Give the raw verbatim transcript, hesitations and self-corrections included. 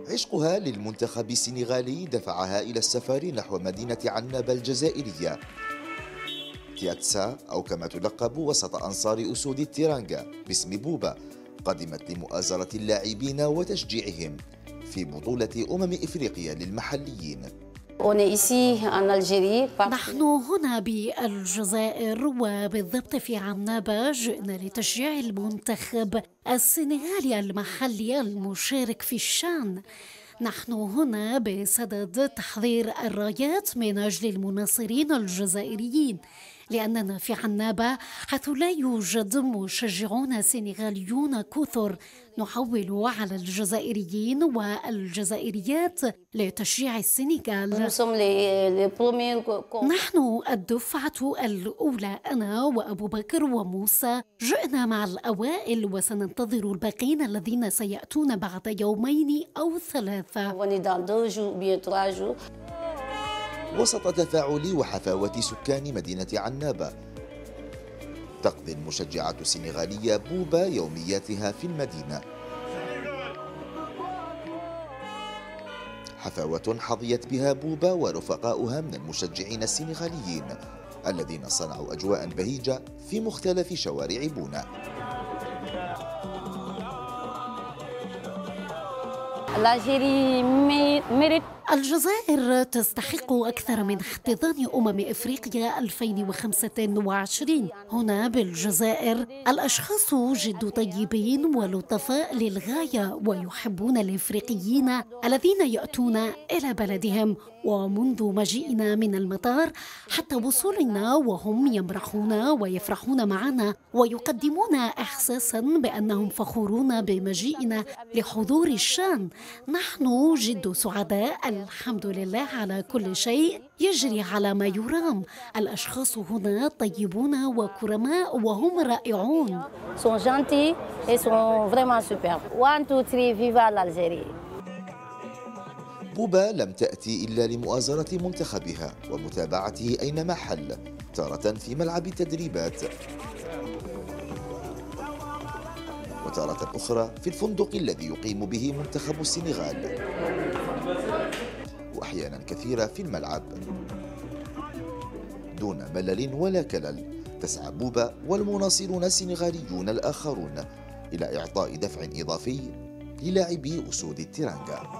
عشقها للمنتخب السنغالي دفعها إلى السفر نحو مدينة عنابة الجزائرية، تياتسا أو كما تلقب وسط أنصار أسود التيرانغا باسم بوبا، قدمت لمؤازرة اللاعبين وتشجيعهم في بطولة أمم إفريقيا للمحليين. نحن هنا بالجزائر وبالضبط في عنابة، جئنا لتشجيع المنتخب السنغالي المحلي المشارك في الشان. نحن هنا بصدد تحضير الرايات من أجل المناصرين الجزائريين، لأننا في عنابة حيث لا يوجد مشجعون سنغاليون كثر، نحول على الجزائريين والجزائريات لتشجيع السنغال. نحن الدفعة الأولى، أنا وأبو بكر وموسى، جئنا مع الأوائل وسننتظر الباقين الذين سيأتون بعد يومين أو ثلاثة. وسط تفاعل وحفاوة سكان مدينة عنابة، تقضي المشجعة السنغالية بوبا يومياتها في المدينة، حفاوة حظيت بها بوبا ورفقاؤها من المشجعين السنغاليين الذين صنعوا أجواء بهيجة في مختلف شوارع بونا. الجزائر تستحق أكثر من احتضان أمم إفريقيا ألفين وخمسة وعشرين. هنا بالجزائر الأشخاص جد طيبين ولطفاء للغاية، ويحبون الإفريقيين الذين يأتون إلى بلدهم، ومنذ مجيئنا من المطار حتى وصولنا وهم يمرحون ويفرحون معنا ويقدمون إحساسا بأنهم فخورون بمجيئنا لحضور الشان. نحن جد سعداء، الحمد لله على كل شيء يجري على ما يرام. الأشخاص هنا طيبون وكرماء وهم رائعون. بوبا لم تأتي إلا لمؤازرة منتخبها ومتابعته أينما حل، تارة في ملعب التدريبات وتارة أخرى في الفندق الذي يقيم به منتخب السنغال، وأحيانا كثيرة في الملعب. دون ملل ولا كلل تسعى بوبا والمناصرون السنغاليون الآخرون إلى إعطاء دفع إضافي للاعبي أسود التيرانغا.